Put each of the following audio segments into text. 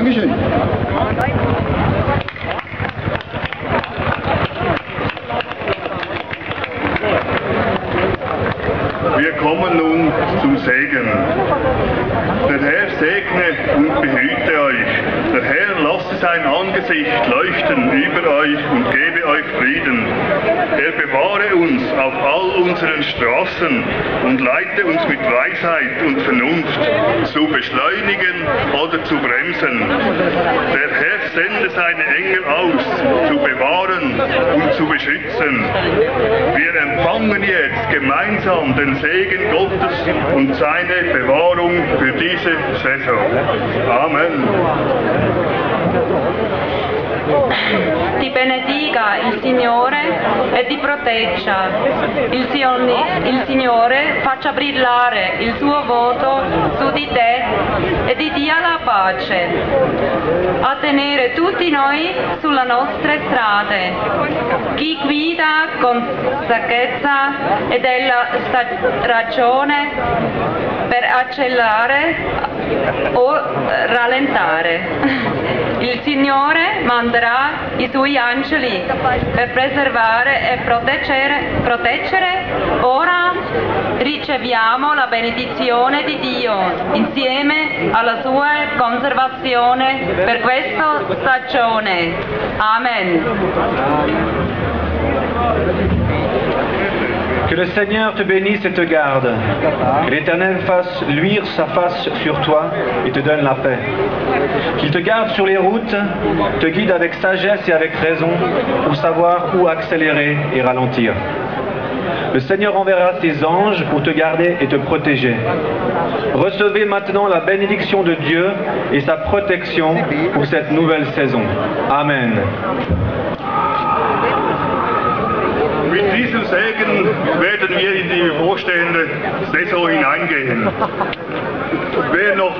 Dankeschön. Wir kommen nun zum Segen. Der Herr segne und behüte euch. Der Herr lasse sein Angesicht leuchten über euch und gebe euch Frieden. Er bewahre uns auf all unseren Straßen und leite uns mit Weisheit und Vernunft zu beschleunigen oder zu bremsen. Der Herr sende seine Engel aus, zu bewahren und zu beschützen. Wir empfangen jetzt gemeinsam den Segen Gottes und seine Bewahrung für diese Saison. Amen. Ti benedica il Signore e ti proteggia. Il Signore faccia brillare il suo volto su di te e ti dia la pace. A tenere tutti noi sulle nostre strade. Chi guida con saggezza e della ragione per accelerare o rallentare. Il Signore manderà i suoi angeli per preservare e proteggere. Ora riceviamo la benedizione di Dio insieme alla sua conservazione per questa stagione. Amen. Que le Seigneur te bénisse et te garde. Que l'Éternel fasse luire sa face sur toi et te donne la paix. Qu'il te garde sur les routes, te guide avec sagesse et avec raison pour savoir où accélérer et ralentir. Le Seigneur enverra ses anges pour te garder et te protéger. Recevez maintenant la bénédiction de Dieu et sa protection pour cette nouvelle saison. Amen. Mit diesem Segen werden wir in die bevorstehende Saison hineingehen. Wer noch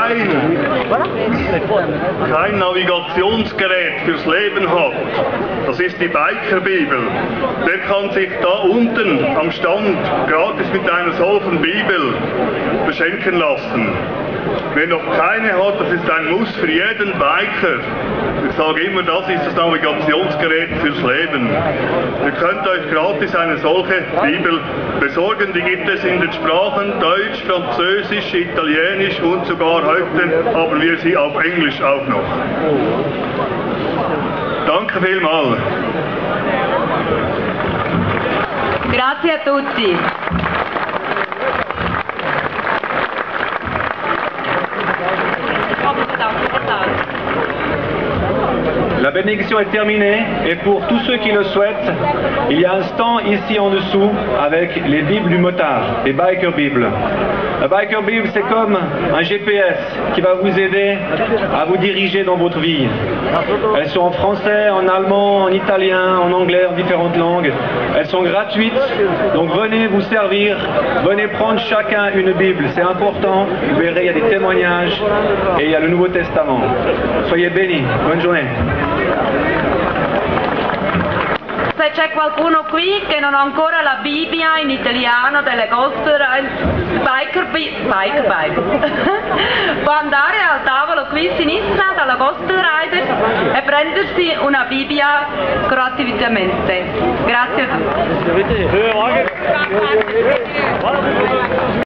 kein Navigationsgerät fürs Leben hat, das ist die Bikerbibel, der kann sich da unten am Stand gratis mit einer solchen Bibel beschenken lassen. Wer noch keine hat, das ist ein Muss für jeden Biker. Ich sage immer, das ist das Navigationsgerät fürs Leben. Ihr könnt euch gratis eine solche Bibel besorgen. Die gibt es in den Sprachen Deutsch, Französisch, Italienisch und sogar heute haben wir sie auf Englisch auch noch. Danke vielmals. Grazie a tutti. La bénédiction est terminée et pour tous ceux qui le souhaitent, il y a un stand ici en dessous avec les Bibles du motard, les Biker Bibles. La Biker Bible, c'est comme un GPS qui va vous aider à vous diriger dans votre vie. Elles sont en français, en allemand, en italien, en anglais, en différentes langues. Elles sont gratuites, donc venez vous servir, venez prendre chacun une Bible, c'est important. Vous verrez, il y a des témoignages et il y a le Nouveau Testament. Soyez bénis, bonne journée. Se c'è qualcuno qui che non ha ancora la Bibbia in italiano delle Ghost Biker può andare al tavolo qui a sinistra dalla Ghost Rider e prendersi una Bibbia gratuitamente. Grazie a tutti.